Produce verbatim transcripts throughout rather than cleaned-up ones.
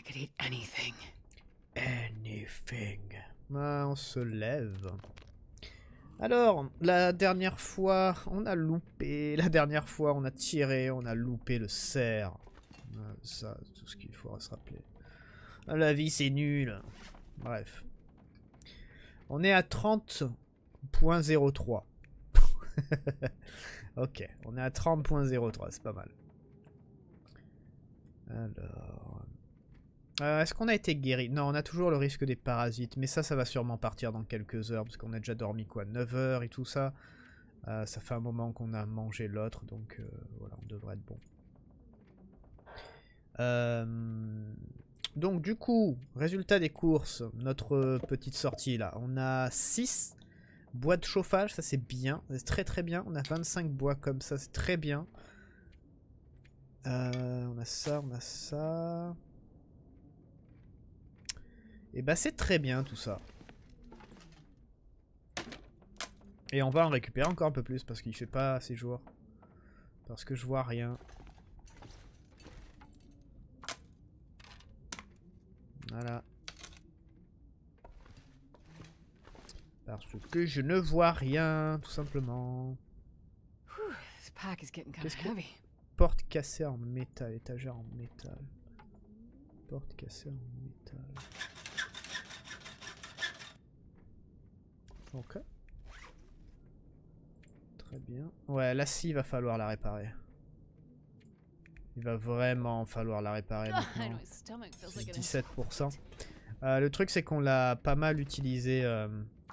I could eat anything. Anything. Ah, on se lève. Alors, la dernière fois, on a loupé. La dernière fois, on a tiré, on a loupé le cerf. Ah, ça, c'est tout ce qu'il faudra se rappeler. Ah, la vie, c'est nul. Bref. On est à trente point zéro trois. Ok, on est à trente point zéro trois, c'est pas mal. Alors... Euh, Est-ce qu'on a été guéri? Non, on a toujours le risque des parasites, mais ça, ça va sûrement partir dans quelques heures, parce qu'on a déjà dormi quoi, neuf heures et tout ça. Euh, ça fait un moment qu'on a mangé l'autre, donc euh, voilà, on devrait être bon. Euh... Donc du coup, résultat des courses, notre petite sortie là, on a six bois de chauffage, ça c'est bien, c'est très très bien. On a vingt-cinq bois comme ça, c'est très bien. Euh, on a ça, on a ça... Et bah c'est très bien tout ça. Et on va en récupérer encore un peu plus parce qu'il fait pas assez jour. Parce que je vois rien. Voilà. Parce que je ne vois rien, tout simplement. Qu'est-ce que... Porte cassée en métal, étagère en métal. Porte cassée en métal. Ok. Très bien. Ouais, la scie, il va falloir la réparer. Il va vraiment falloir la réparer maintenant. dix-sept pour cent. Euh, le truc, c'est qu'on l'a pas mal utilisé euh,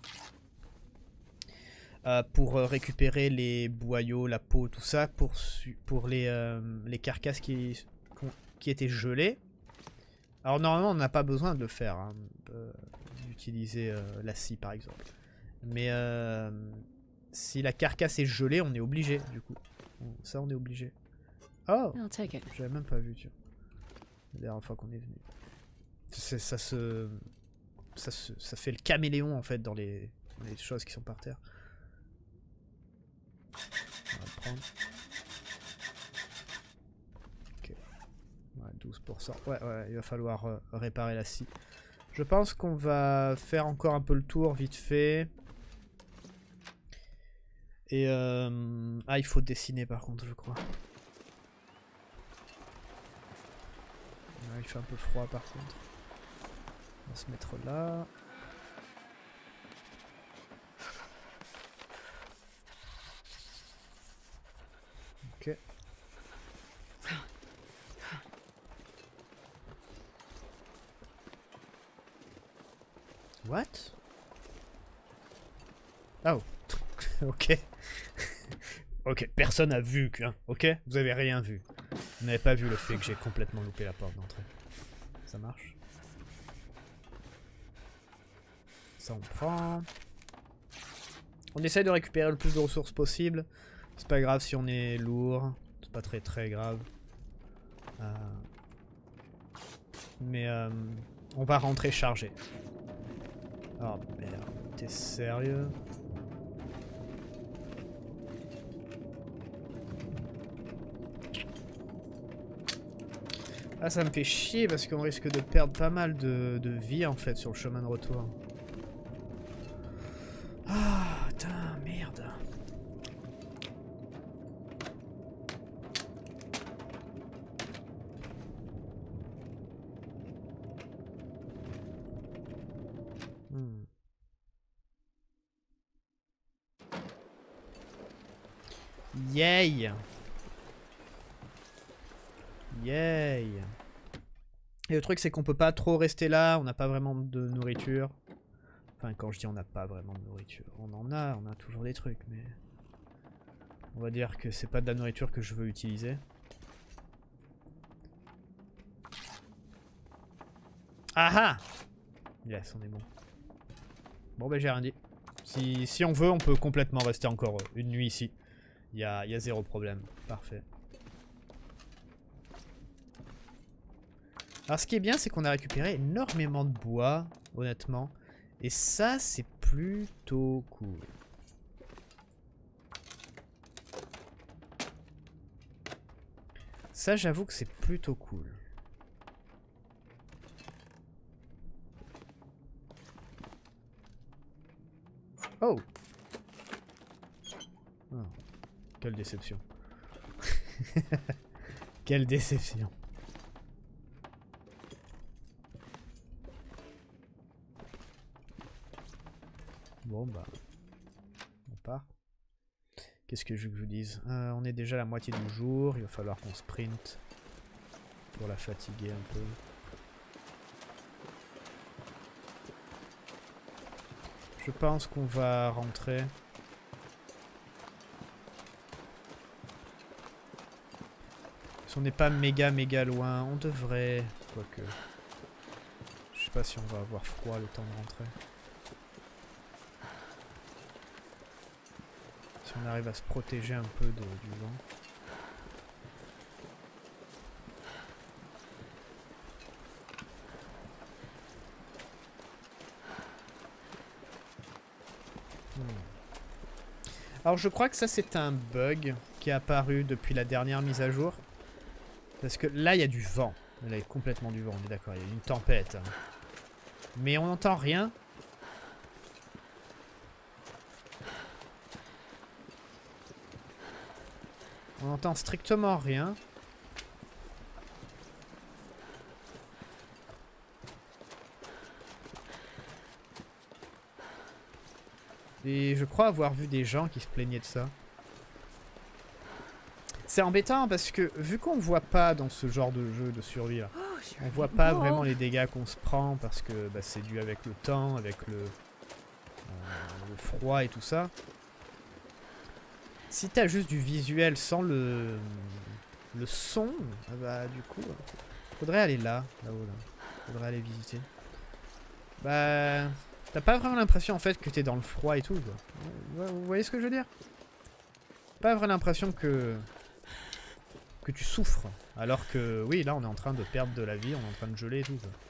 euh, pour récupérer les boyaux, la peau, tout ça, pour, pour les, euh, les carcasses qui, qui étaient gelées. Alors normalement, on n'a pas besoin de le faire, hein, euh, d'utiliser euh, la scie par exemple. Mais euh, si la carcasse est gelée, on est obligé du coup. Ça, on est obligé. Oh, j'avais même pas vu, tu vois. La dernière fois qu'on est venu. Ça, ça se, ça se, ça fait le caméléon en fait dans les, dans les choses qui sont par terre. On va le prendre. Ok. Ouais, douze pour cent. Ouais, ouais, il va falloir euh, réparer la scie. Je pense qu'on va faire encore un peu le tour vite fait. Et euh... ah, il faut dessiner par contre, je crois. Ouais, il fait un peu froid par contre. On va se mettre là. Ok. What? Oh. Ok. Ok, personne n'a vu, hein. Ok? Vous avez rien vu. Vous n'avez pas vu le fait que j'ai complètement loupé la porte d'entrée. Ça marche. Ça on prend. On essaye de récupérer le plus de ressources possible. C'est pas grave si on est lourd. C'est pas très très grave. Euh... Mais euh, on va rentrer chargé. Oh merde, t'es sérieux? Ah, ça me fait chier parce qu'on risque de perdre pas mal de, de vie en fait sur le chemin de retour. Ah, putain, merde. Hmm. Yay! Yay! Et le truc c'est qu'on peut pas trop rester là, on n'a pas vraiment de nourriture. Enfin quand je dis on n'a pas vraiment de nourriture, on en a, on a toujours des trucs, mais... On va dire que c'est pas de la nourriture que je veux utiliser. Ah ah! Yes, on est bon. Bon ben j'ai rien dit. Si, si on veut, on peut complètement rester encore une nuit ici. Il y a, y a zéro problème. Parfait. Alors ce qui est bien, c'est qu'on a récupéré énormément de bois, honnêtement. Et ça, c'est plutôt cool. Ça, j'avoue que c'est plutôt cool. Quelle déception. Quelle déception. Bon bah, on part. Qu'est-ce que je veux que je vous dise? euh, On est déjà à la moitié du jour, il va falloir qu'on sprint pour la fatiguer un peu. Je pense qu'on va rentrer. Si on n'est pas méga méga loin, on devrait... Quoique... Je sais pas si on va avoir froid le temps de rentrer. Si on arrive à se protéger un peu de, du vent. Hmm. Alors je crois que ça c'est un bug qui est apparu depuis la dernière mise à jour. Parce que là il y a du vent. Là il y a complètement du vent, on est d'accord, il y a une tempête. Mais on n'entend rien. On n'entend strictement rien. Et je crois avoir vu des gens qui se plaignaient de ça. C'est embêtant parce que vu qu'on voit pas dans ce genre de jeu de survie là, on voit pas vraiment les dégâts qu'on se prend parce que bah, c'est dû avec le temps, avec le, euh, le froid et tout ça. Si t'as juste du visuel sans le, le son, bah du coup, faudrait aller là, là-haut là. Faudrait aller visiter. Bah, t'as pas vraiment l'impression en fait que t'es dans le froid et tout, quoi. Vous voyez ce que je veux dire? Pas vraiment l'impression que que tu souffres, alors que oui, là on est en train de perdre de la vie, on est en train de geler et tout, quoi.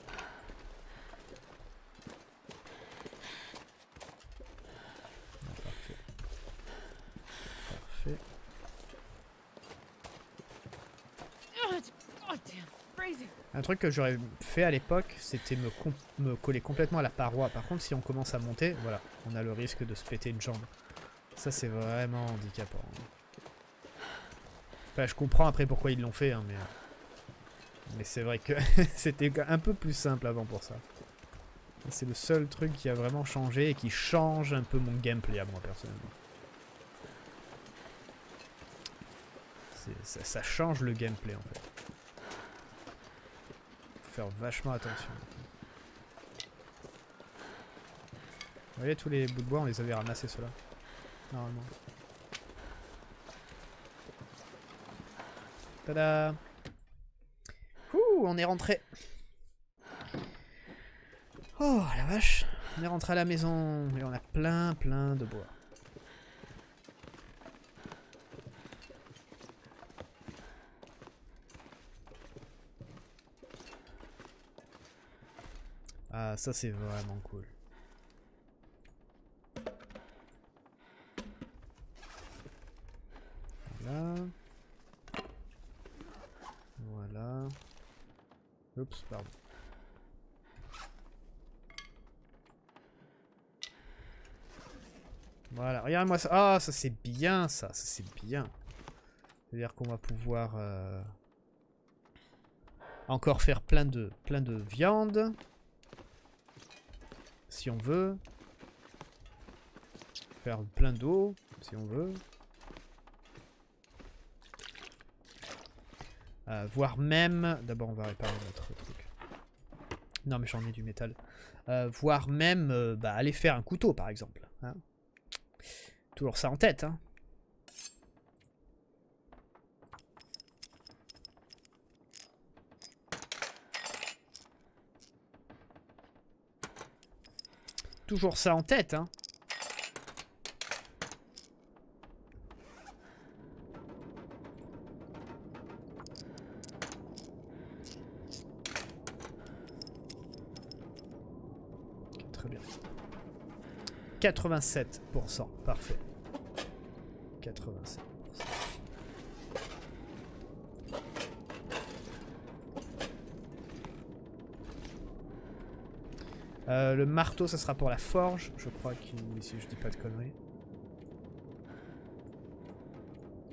Un truc que j'aurais fait à l'époque, c'était me, me coller complètement à la paroi. Par contre, si on commence à monter, voilà, on a le risque de se péter une jambe. Ça, c'est vraiment handicapant. Enfin, je comprends après pourquoi ils l'ont fait, hein, mais... Mais c'est vrai que c'était un peu plus simple avant pour ça. C'est le seul truc qui a vraiment changé et qui change un peu mon gameplay à moi, personnellement. Ça, ça change le gameplay, en fait. Faire vachement attention. Vous voyez tous les bouts de bois, on les avait ramassés ceux-là. Normalement. Tada! Ouh, on est rentré. Oh la vache. On est rentré à la maison et on a plein plein de bois. Ah, ça c'est vraiment cool. Voilà. Voilà. Oups, pardon. Voilà, regarde-moi ça. Ah, ça c'est bien ça, ça c'est bien. C'est-à-dire qu'on va pouvoir euh, encore faire plein de, plein de viande. Si on veut. Faire plein d'eau, si on veut. Euh, voire même... D'abord, on va réparer notre truc. Non, mais j'en ai du métal. Euh, voire même euh, bah, aller faire un couteau, par exemple. Hein. Toujours ça en tête. Hein. Toujours ça en tête, hein. Okay, très bien. quatre-vingt-sept pour cent, parfait. quatre-vingt-sept pour cent. Euh, le marteau, ça sera pour la forge, je crois, qu'il... si je dis pas de conneries.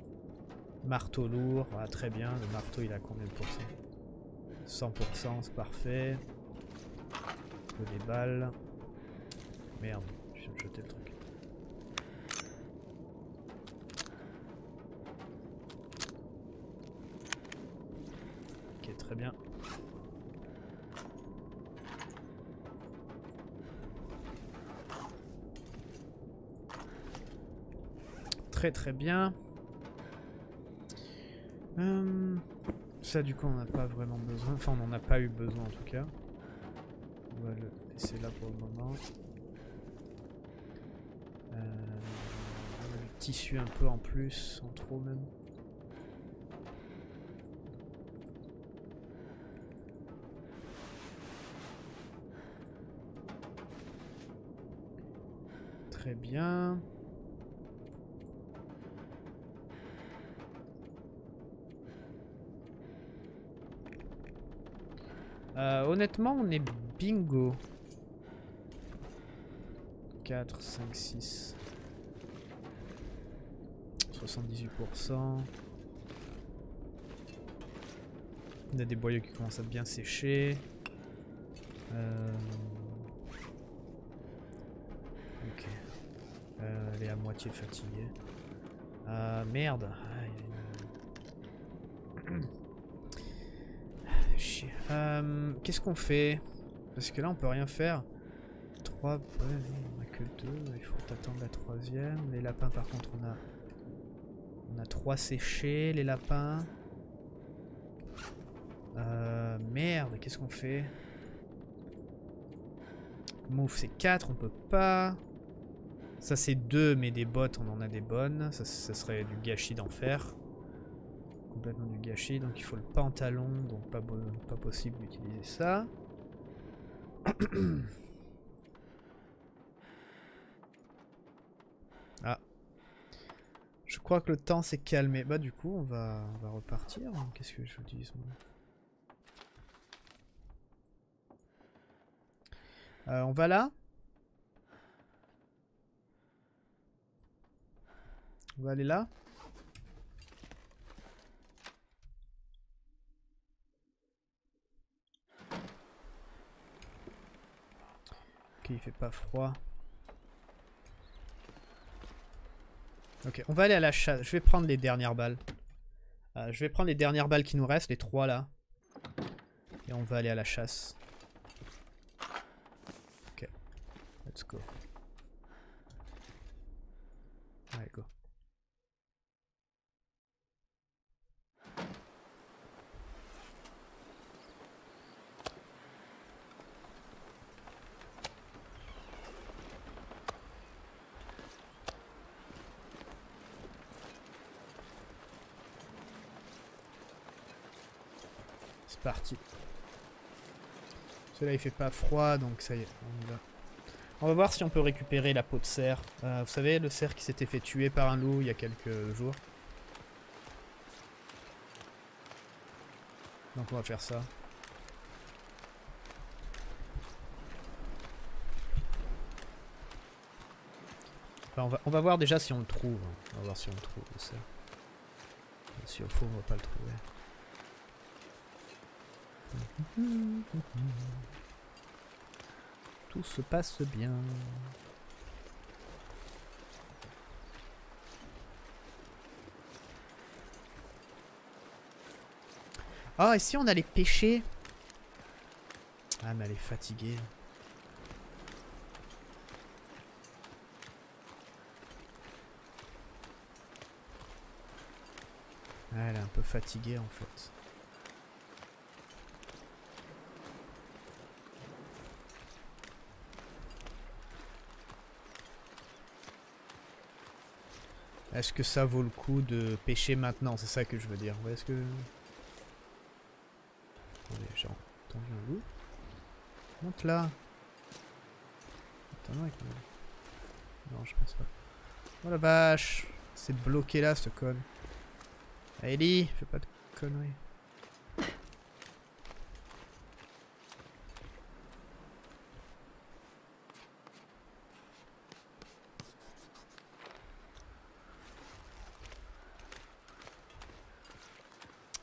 Marteau lourd, ah, très bien. Le marteau il a combien de pourcents? cent pour cent, c'est parfait. Je veux des balles. Merde, je viens de jeter le truc. Ok, très bien. Très très bien. Hum, ça du coup on n'a pas vraiment besoin. Enfin on n'en a pas eu besoin en tout cas. On va le laisser là pour le moment. Euh, du tissu un peu en plus, sans trop même. Très bien. Euh, honnêtement, on est bingo. quatre, cinq, six. soixante-dix-huit pour cent. On a des boyaux qui commencent à bien sécher. Euh... Ok. Euh, elle est à moitié fatiguée. Euh, merde. Ah, une... Chier. Euh, Qu'est-ce qu'on fait? Parce que là on peut rien faire. trois, ouais, on a que deux, il faut attendre la troisième. Les lapins par contre on a... On a trois séchés, les lapins. Euh, merde, qu'est-ce qu'on fait? Move c'est quatre, on peut pas. Ça c'est deux, mais des bottes on en a des bonnes. Ça, ça serait du gâchis d'enfer. Complètement du gâchis, donc il faut le pantalon, donc pas, pas possible d'utiliser ça. Ah. Je crois que le temps s'est calmé. Bah du coup on va, on va repartir. Qu'est-ce que je vous dis moi euh, On va là. On va aller là. Ok, il fait pas froid. Ok, on va aller à la chasse. Je vais prendre les dernières balles. Euh, je vais prendre les dernières balles qui nous restent, les trois là. Et on va aller à la chasse. Ok, let's go. Allez, go. C'est parti. Celui-là il fait pas froid donc ça y est, on y va. On va voir si on peut récupérer la peau de cerf. Euh, vous savez, le cerf qui s'était fait tuer par un loup il y a quelques jours. Donc on va faire ça. Enfin, on, va, on va voir déjà si on le trouve. On va voir si on le trouve, le cerf. Si au fond on va pas le trouver. Tout se passe bien. Ah, et si on allait pêcher? Ah, mais elle est fatiguée. Ah, elle est un peu fatiguée en fait. Est-ce que ça vaut le coup de pêcher maintenant? C'est ça que je veux dire. Est-ce que... Attendez, j'ai entendu un loup. Monte là. Attends, avec moi. Non, je pense pas. Oh la vache. C'est bloqué là, ce con. Ellie, fais pas de conneries.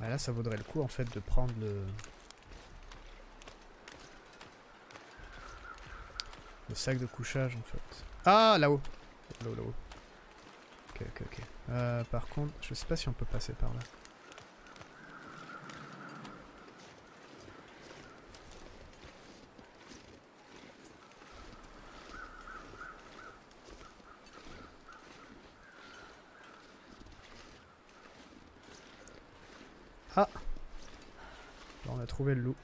Ah, là, ça vaudrait le coup en fait de prendre le... Le sac de couchage en fait. Ah, là-haut. Là-haut, là-haut. Ok, ok, ok. Euh, par contre, je sais pas si on peut passer par là. Ah! Là, on a trouvé le loup.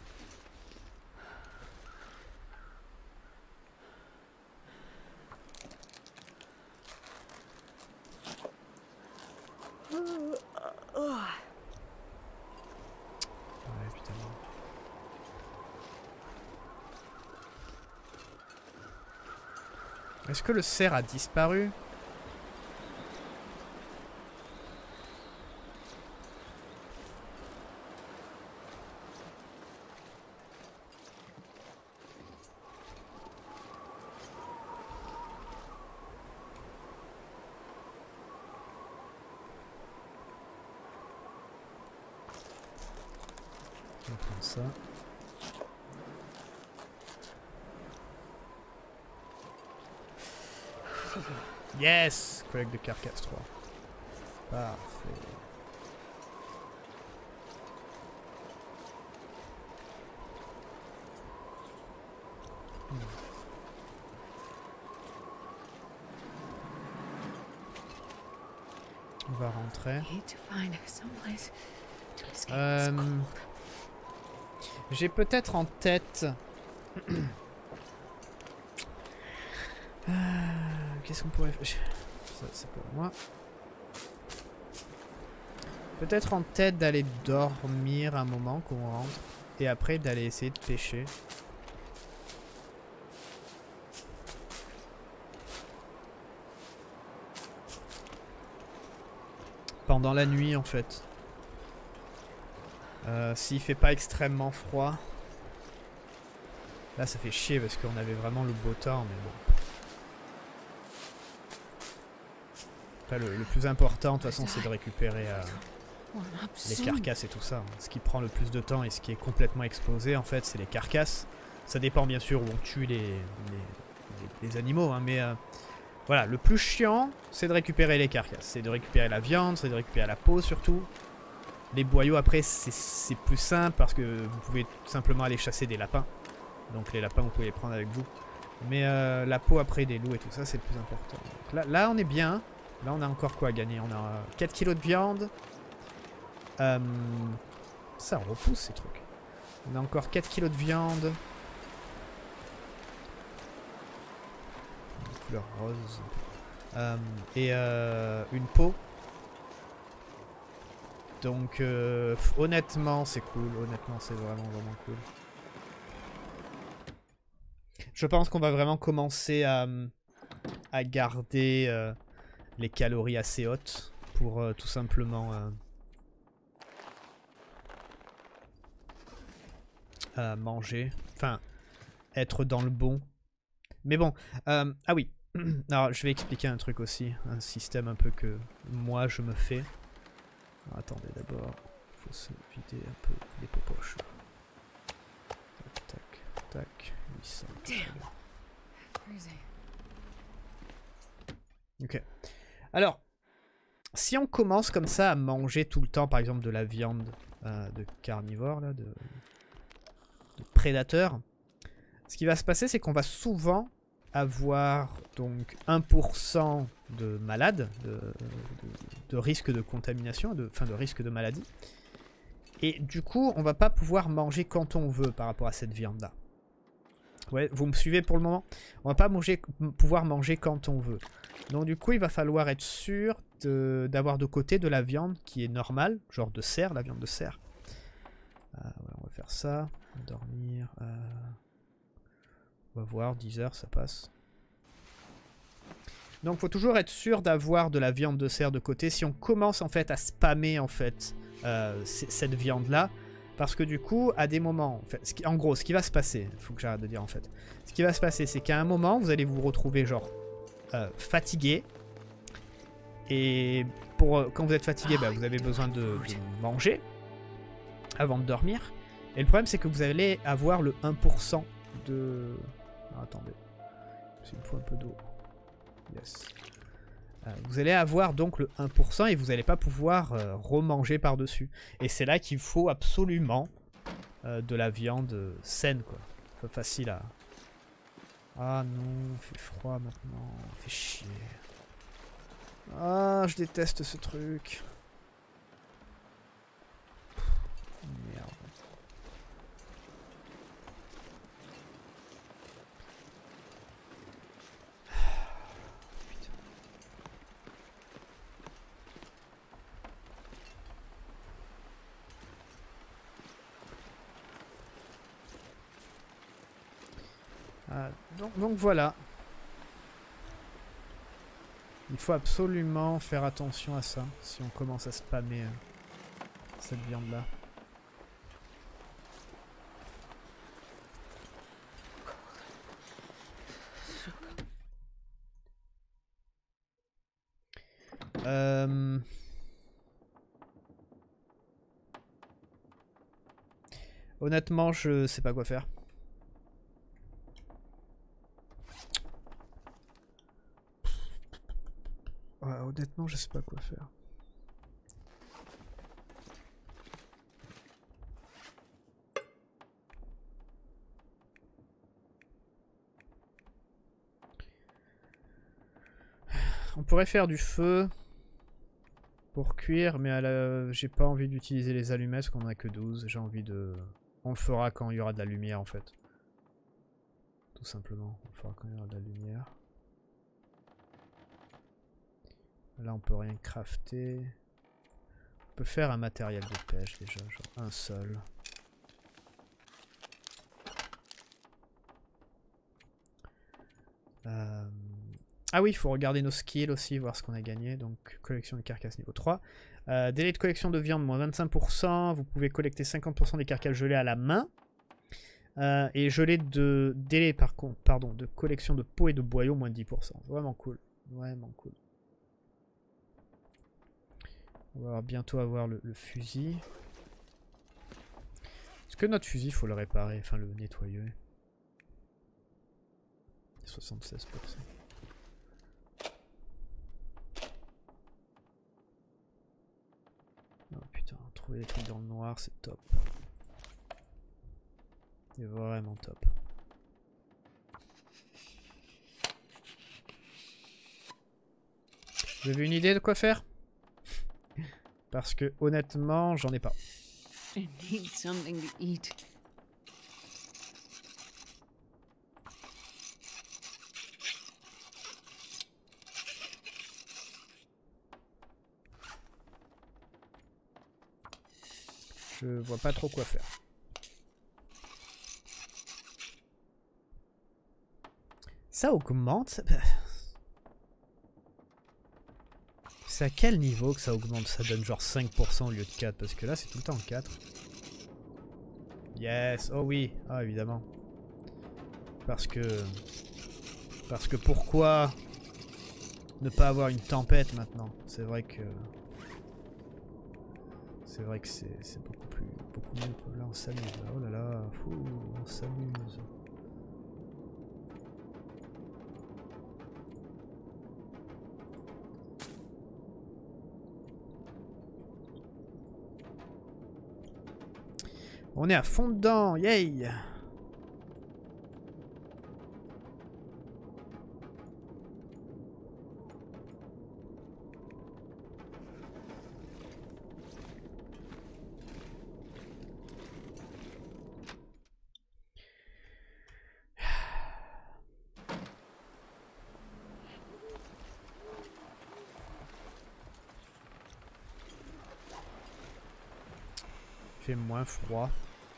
Est-ce que le cerf a disparu? On va prendre ça. Yes! Collecte de carcasse trois. Parfait. Hmm. On va rentrer. Euh, J'ai peut-être en tête... euh, Qu'est-ce qu'on pourrait faire? Ça, c'est pour moi. Peut-être en tête d'aller dormir un moment qu'on rentre. Et après d'aller essayer de pêcher. Pendant la nuit en fait. Euh, S'il fait pas extrêmement froid. Là ça fait chier parce qu'on avait vraiment le beau temps mais bon. Enfin, le, le plus important de toute façon c'est de récupérer euh, les carcasses et tout ça. Ce qui prend le plus de temps et ce qui est complètement exposé en fait c'est les carcasses. Ça dépend bien sûr où on tue les, les, les, les animaux hein, mais euh, voilà, le plus chiant c'est de récupérer les carcasses. C'est de récupérer la viande, c'est de récupérer la peau surtout. Les boyaux après c'est plus simple parce que vous pouvez tout simplement aller chasser des lapins. Donc les lapins vous pouvez les prendre avec vous. Mais euh, la peau après des loups et tout ça c'est le plus important. Donc là, là on est bien. Là on a encore quoi à gagner? On a quatre kilos de viande. Euh, ça on repousse ces trucs. On a encore quatre kilos de viande. Une couleur rose. Euh, et euh, une peau. Donc euh, honnêtement c'est cool. Honnêtement c'est vraiment vraiment cool. Je pense qu'on va vraiment commencer à, à garder... Euh, les calories assez hautes pour euh, tout simplement euh, euh, manger, enfin être dans le bon. Mais bon, euh, ah oui, alors je vais expliquer un truc aussi, un système un peu que moi je me fais. Alors, attendez d'abord, il faut se vider un peu les popoches. Tac, tac, tac, huit cents. Ok. Alors, si on commence comme ça à manger tout le temps, par exemple, de la viande euh, de carnivore, là, de, de prédateur, ce qui va se passer, c'est qu'on va souvent avoir donc un pour cent de malades, de, de, de risque de contamination, de, enfin de risque de maladie. Et du coup, on va pas pouvoir manger quand on veut par rapport à cette viande-là. Ouais, vous me suivez pour le moment? On va pas manger, pouvoir manger quand on veut. Donc du coup, il va falloir être sûr d'avoir de, de côté de la viande qui est normale, genre de cerf, la viande de cerf. Euh, voilà, on va faire ça. Dormir. Euh... On va voir, dix heures, ça passe. Donc il faut toujours être sûr d'avoir de la viande de cerf de côté si on commence en fait à spammer en fait euh, cette viande-là. Parce que du coup, à des moments, en, fait, ce qui, en gros, ce qui va se passer, il faut que j'arrête de dire en fait, ce qui va se passer, c'est qu'à un moment, vous allez vous retrouver genre euh, fatigué. Et pour, quand vous êtes fatigué, bah, vous avez besoin de, de manger. avant de dormir. Et le problème, c'est que vous allez avoir le un pour cent de... Ah, attendez. Il me faut un peu d'eau. Yes. Euh, vous allez avoir donc le un pour cent et vous n'allez pas pouvoir euh, remanger par-dessus. Et c'est là qu'il faut absolument euh, de la viande saine, quoi. Pas facile à... Ah non, il fait froid maintenant. Fait chier. Ah, je déteste ce truc. Merde. Ah, donc, donc voilà. Il faut absolument faire attention à ça si on commence à spammer euh, cette viande là. Euh... Honnêtement, je sais pas quoi faire. Ouais, honnêtement, je sais pas quoi faire. On pourrait faire du feu pour cuire, mais la... j'ai pas envie d'utiliser les allumettes parce qu'on en a que douze. J'ai envie de... On le fera quand il y aura de la lumière en fait. Tout simplement, on le fera quand il y aura de la lumière. Là on peut rien crafter. On peut faire un matériel de pêche déjà, genre un seul. Euh... Ah oui, il faut regarder nos skills aussi, voir ce qu'on a gagné. Donc collection de carcasses niveau trois. Euh, délai de collection de viande moins vingt-cinq pour cent. Vous pouvez collecter cinquante pour cent des carcasses gelées à la main. Euh, et gelé de délai par contre, pardon, de collection de peaux et de boyaux moins dix pour cent. Vraiment cool, vraiment cool. On va bientôt avoir le, le fusil. Est-ce que notre fusil, il faut le réparer, enfin le nettoyer? soixante-seize pour cent. Oh putain, trouver des trucs dans le noir, c'est top. C'est vraiment top. Vous avez une idée de quoi faire? Parce que honnêtement, j'en ai pas. I need something to eat. Je vois pas trop quoi faire. Ça augmente ça... C'est à quel niveau que ça augmente? Ça donne genre cinq pour cent au lieu de quatre. Parce que là c'est tout le temps quatre. Yes, oh oui, ah évidemment. Parce que... Parce que pourquoi ne pas avoir une tempête maintenant? C'est vrai que... C'est vrai que c'est beaucoup plus... beaucoup mieux. Là on s'amuse, oh là là, fou, on s'amuse. On est à fond dedans, yay! Il fait moins froid.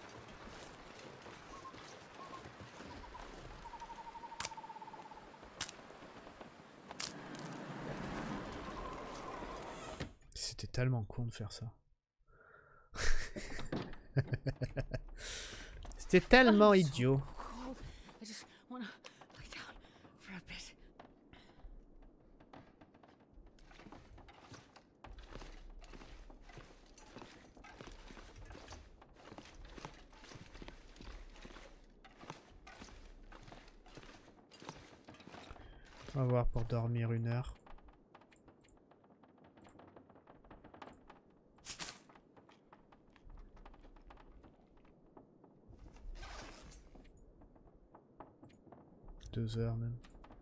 C'était tellement con de faire ça. C'était tellement idiot. On va voir pour dormir une heure. Deux heures même.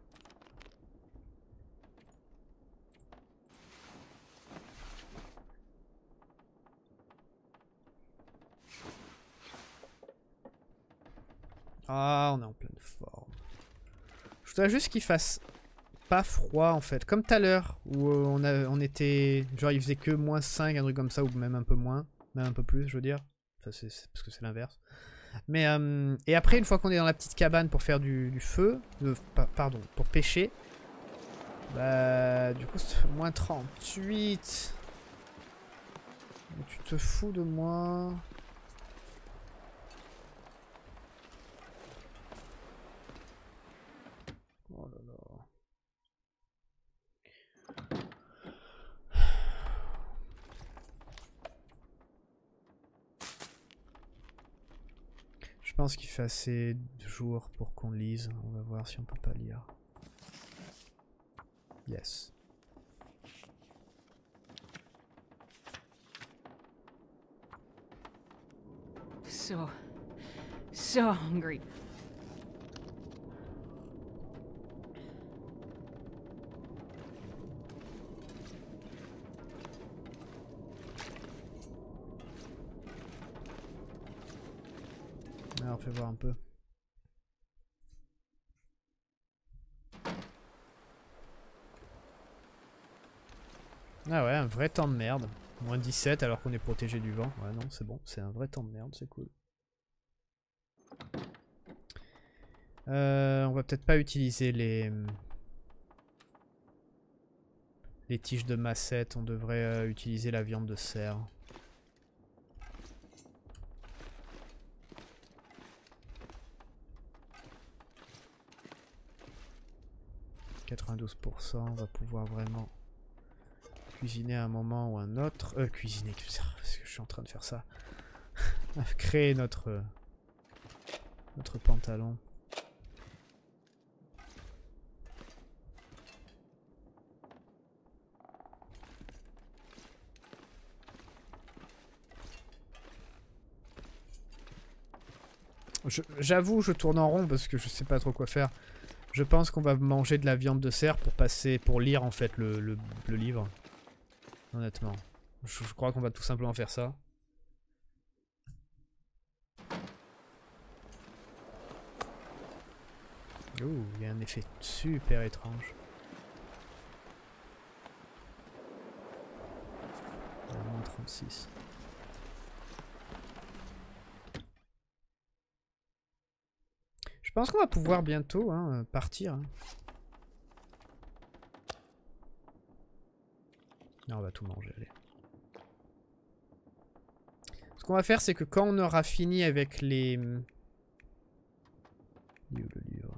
Ah, on est en pleine forme. Je voudrais juste qu'il fasse pas froid en fait. Comme tout à l'heure où on, a, on était... Genre il faisait que moins cinq, un truc comme ça, ou même un peu moins. Même un peu plus, je veux dire. Enfin, c'est parce que c'est l'inverse. Mais euh, et après, une fois qu'on est dans la petite cabane pour faire du, du feu, euh, pa pardon, pour pêcher, bah du coup c'est moins trente-huit. Mais tu te fous de moi? Oh là là. Je pense qu'il fait assez de jours pour qu'on lise. On va voir si on peut pas lire. Yes. So, so hungry. Alors, fais voir un peu. Ah ouais, un vrai temps de merde. moins dix-sept alors qu'on est protégé du vent. Ouais, non, c'est bon. C'est un vrai temps de merde, c'est cool. Euh, on va peut-être pas utiliser les... les tiges de massette. On devrait euh, utiliser la viande de cerf. quatre-vingt-douze pour cent, on va pouvoir vraiment cuisiner à un moment ou un autre. Euh, cuisiner, parce que je suis en train de faire ça. Créer notre, euh, notre pantalon. J'avoue, je tourne en rond parce que je sais pas trop quoi faire. Je pense qu'on va manger de la viande de cerf pour passer, pour lire en fait le, le, le livre. Honnêtement. Je, je crois qu'on va tout simplement faire ça. Ouh, il y a un effet super étrange. moins trente-six. Je pense qu'on va pouvoir bientôt hein, partir. Hein. Non, on va tout manger, allez. Ce qu'on va faire, c'est que quand on aura fini avec les... Le livre.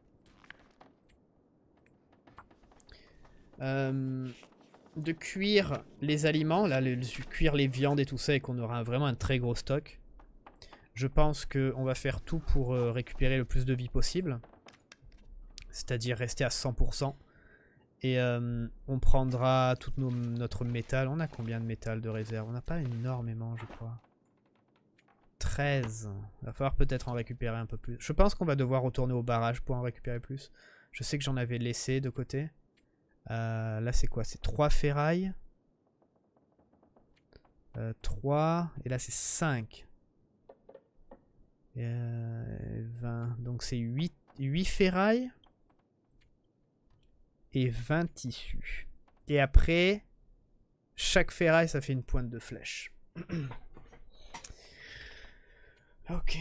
Euh, de cuire les aliments, là, le, cuire les viandes et tout ça, et qu'on aura vraiment un très gros stock. Je pense qu'on va faire tout pour euh, récupérer le plus de vie possible. C'est-à-dire rester à cent pour cent. Et euh, on prendra tout nos, notre métal. On a combien de métal de réserve? On n'a pas énormément, je crois. treize. Il va falloir peut-être en récupérer un peu plus. Je pense qu'on va devoir retourner au barrage pour en récupérer plus. Je sais que j'en avais laissé de côté. Euh, là, c'est quoi? C'est trois ferrailles. Euh, trois. Et là, c'est cinq. Euh, vingt. Donc, c'est huit, huit ferrailles. Et vingt tissus. Et après, chaque ferraille, ça fait une pointe de flèche. Ok.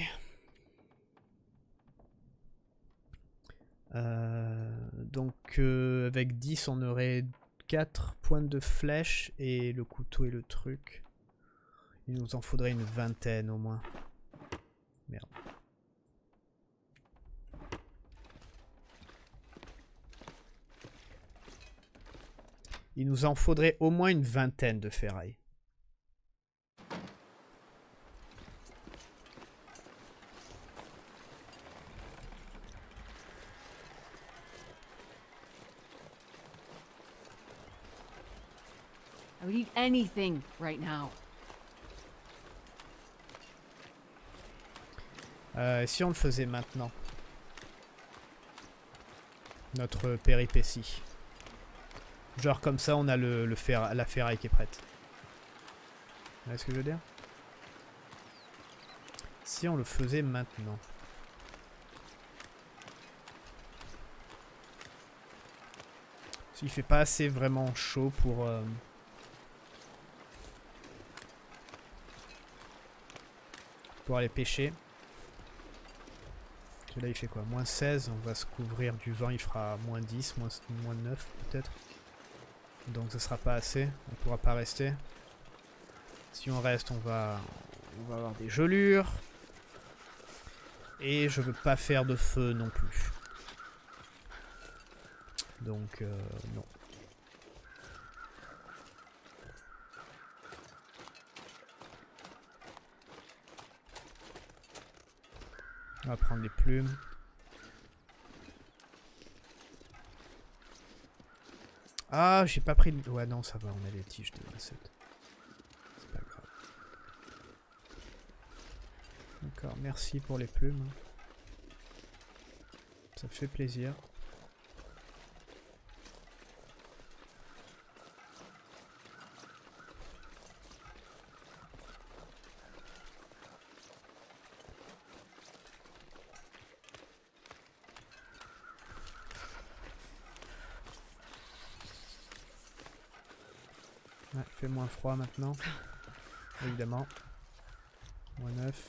Euh, donc, euh, avec dix, on aurait quatre pointes de flèche. Et le couteau et le truc. Il nous en faudrait une vingtaine au moins. Merde. Il nous en faudrait au moins une vingtaine de ferrailles. I would eat anything right now. Euh, et si on le faisait maintenant? Notre péripétie. Genre comme ça on a le, le fer, la ferraille qui est prête. Vous voyez ce que je veux dire? Si on le faisait maintenant. S'il fait pas assez vraiment chaud pour... Euh, pour aller pêcher. Parce que là il fait quoi? Moins seize, on va se couvrir du vent, il fera moins dix, moins, moins neuf peut-être. Donc ça sera pas assez, on pourra pas rester. Si on reste, on va, on va avoir des gelures. Et je veux pas faire de feu non plus. Donc euh, non. On va prendre les plumes. Ah, j'ai pas pris... Le... Ouais, non, ça va, on a les tiges de recette. C'est pas grave. D'accord, merci pour les plumes. Ça fait plaisir. Ouais, il fait moins froid maintenant. Évidemment. Moins neuf.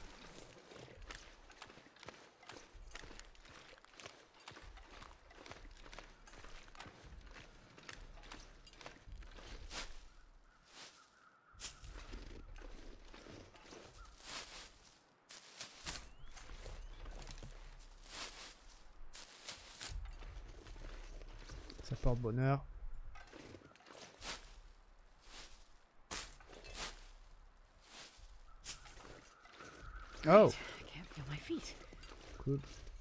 Ça porte bonheur. Oh! I can't feel my feet. Cool.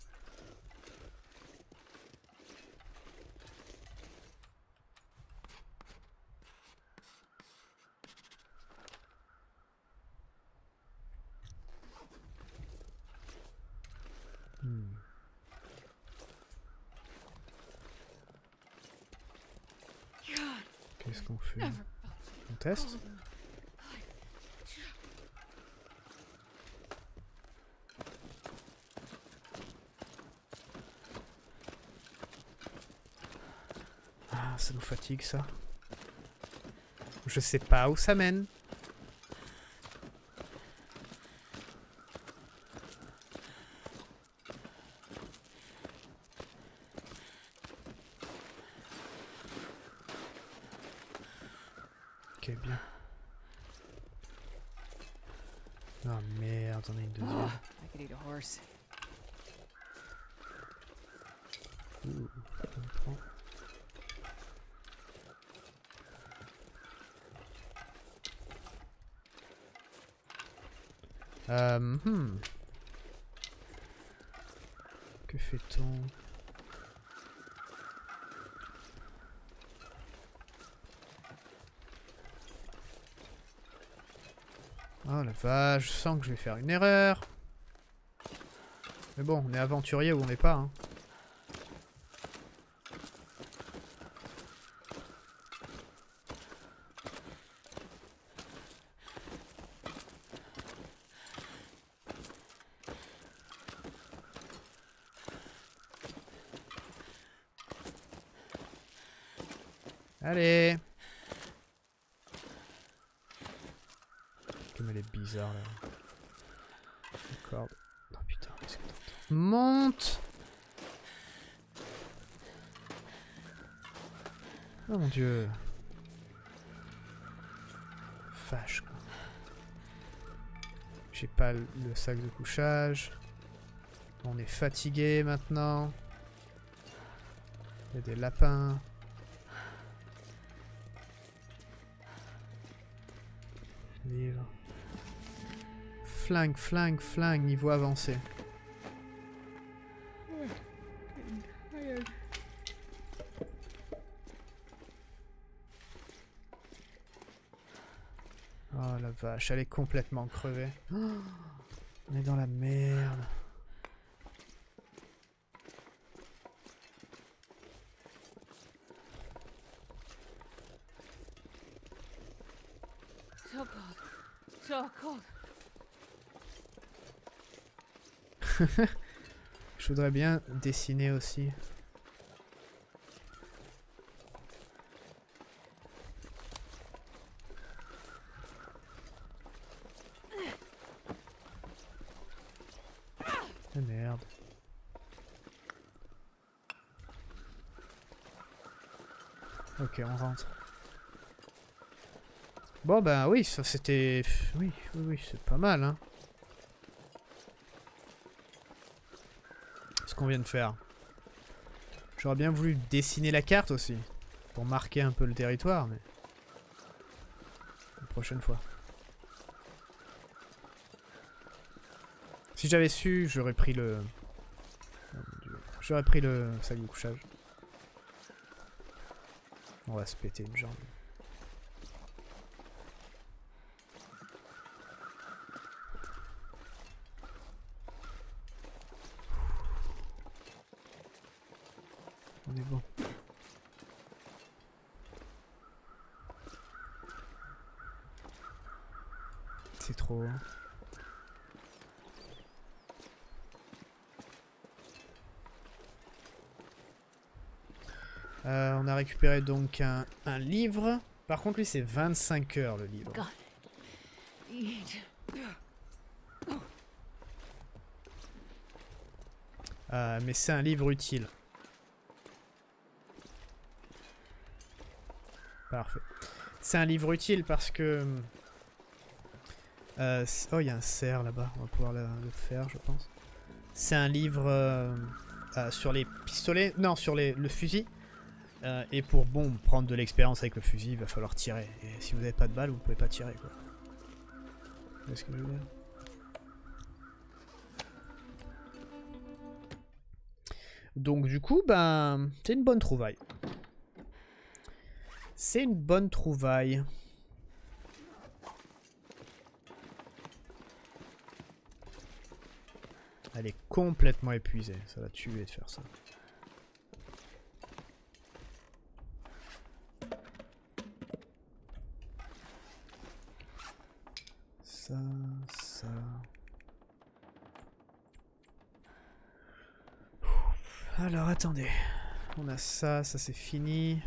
Hmm. Qu'est-ce qu'on fait? On teste? Ah, ça nous fatigue ça. Je sais pas où ça mène. Ok, bien. Oh merde, on a une deuxième. I could eat a horse. Ouh, on le prend. Euh, hmm. Que fait-on? Oh la vache, je sens que je vais faire une erreur. Mais bon, on est aventurier ou on n'est pas, hein. Allez. Comme elle est bizarre là. La corde. Oh putain, qu'est-ce que t'entends? Monte. Oh mon dieu. Vache quoi. J'ai pas le sac de couchage. On est fatigué maintenant. Il y a des lapins. Livre. Flingue, flingue, flingue, niveau avancé. Oh la vache, elle est complètement crevée. Oh, on est dans la merde. So cold. So cold. Je voudrais bien dessiner aussi. Ah merde. Ok, on rentre. Bon bah oui, ça c'était... Oui, oui, oui, c'est pas mal, hein. Ce qu'on vient de faire. J'aurais bien voulu dessiner la carte aussi. Pour marquer un peu le territoire, mais... La prochaine fois. Si j'avais su, j'aurais pris le... Oh mon Dieu. J'aurais pris le sac de couchage. On va se péter une jambe. On est bon. C'est trop... Hein. Euh, on a récupéré donc un, un livre. Par contre, lui, c'est vingt-cinq heures, le livre. God. Eat. Euh, mais c'est un livre utile. Parfait. C'est un livre utile parce que... Euh, oh, il y a un cerf là-bas. On va pouvoir le, le faire, je pense. C'est un livre euh, euh, sur les pistolets... Non, sur les, le fusil. Euh, et pour bon prendre de l'expérience avec le fusil, il va falloir tirer. Et si vous n'avez pas de balles, vous pouvez pas tirer, quoi. Est-ce que je veux dire ? Donc du coup, ben, c'est une bonne trouvaille. C'est une bonne trouvaille. Elle est complètement épuisée. Ça va tuer de faire ça. Ça, ça... Alors, attendez. On a ça, ça c'est fini.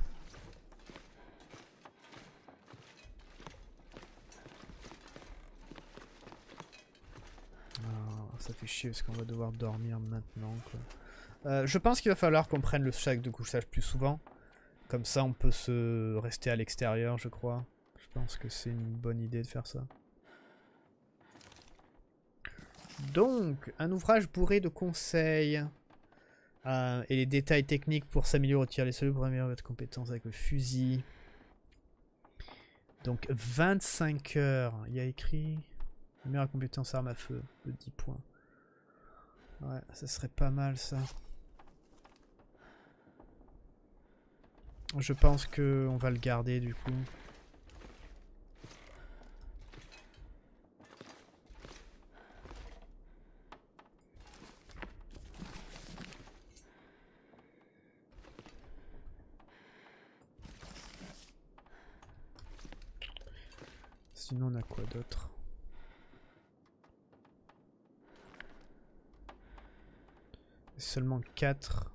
Oh, ça fait chier parce qu'on va devoir dormir maintenant, quoi. Euh, je pense qu'il va falloir qu'on prenne le sac de couchage plus souvent. Comme ça, on peut se rester à l'extérieur, je crois. Je pense que c'est une bonne idée de faire ça. Donc, un ouvrage bourré de conseils. Euh, et les détails techniques pour s'améliorer au tir les cellules pour améliorer votre compétence avec le fusil. Donc vingt-cinq heures. Il y a écrit meilleure compétence arme à feu de dix points. Ouais, ça serait pas mal ça. Je pense que on va le garder du coup. Sinon, on a quoi d'autre? Seulement quatre.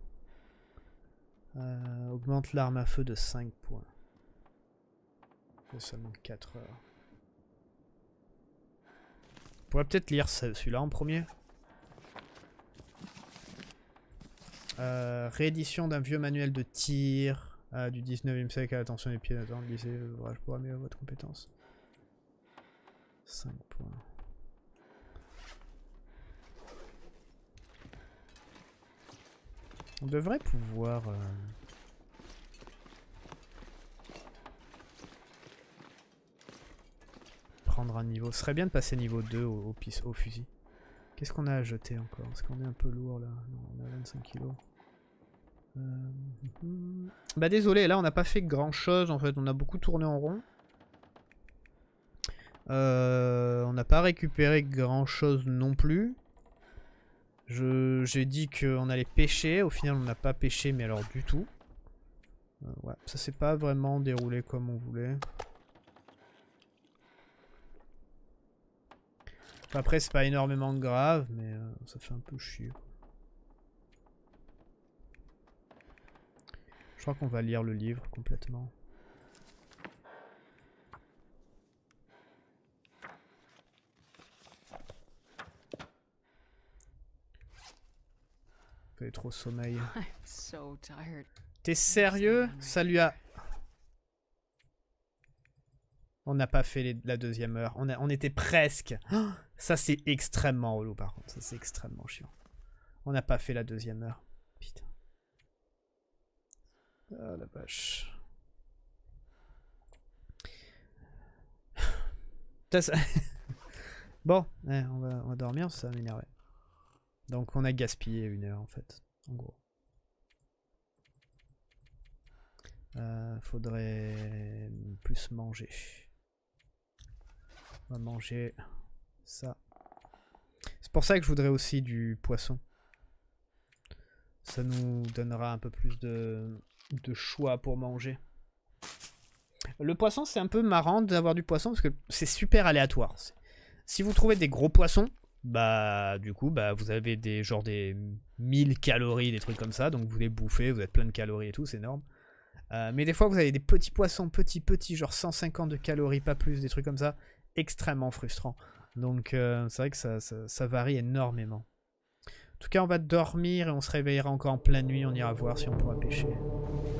Euh, augmente l'arme à feu de cinq points. C'est seulement quatre heures. On pourrait peut-être lire celui-là en premier. Euh, réédition d'un vieux manuel de tir euh, du dix-neuvième siècle à l'attention des pieds d'attente. Lisez l'ouvrage pour améliorer votre compétence. cinq points. On devrait pouvoir... Euh... prendre un niveau. Ce serait bien de passer niveau deux au, au, au fusil. Qu'est-ce qu'on a à jeter encore? Est-ce qu'on est un peu lourd là? Non, on a vingt-cinq kilos. Euh... Bah désolé, là on n'a pas fait grand chose en fait. On a beaucoup tourné en rond. Euh, on n'a pas récupéré grand chose non plus. J'ai dit qu'on allait pêcher. Au final, on n'a pas pêché, mais alors du tout. Euh, ouais, ça s'est pas vraiment déroulé comme on voulait. Enfin, après, c'est pas énormément grave, mais euh, ça fait un peu chier. Je crois qu'on va lire le livre complètement. Fait trop sommeil. So tired. T'es sérieux? Ça lui a... On n'a pas fait les... la deuxième heure. On, a... on était presque. Oh, ça c'est extrêmement relou par contre. Ça c'est extrêmement chiant. On n'a pas fait la deuxième heure. Putain. Ah la vache. Ça... Bon, ouais, on, va... on va dormir, ça va m'énerver. Donc on a gaspillé une heure en fait. En gros. Euh, faudrait plus manger. On va manger ça. C'est pour ça que je voudrais aussi du poisson. Ça nous donnera un peu plus de, de choix pour manger. Le poisson, c'est un peu marrant d'avoir du poisson parce que c'est super aléatoire. Si vous trouvez des gros poissons, bah du coup bah vous avez des genre des mille calories, des trucs comme ça, donc vous les bouffez, vous êtes plein de calories et tout, c'est énorme. Euh, mais des fois vous avez des petits poissons, petits petits, genre cent cinquante de calories, pas plus, des trucs comme ça, extrêmement frustrant. Donc euh, c'est vrai que ça, ça, ça varie énormément. En tout cas on va dormir et on se réveillera encore en pleine nuit, on ira voir si on pourra pêcher.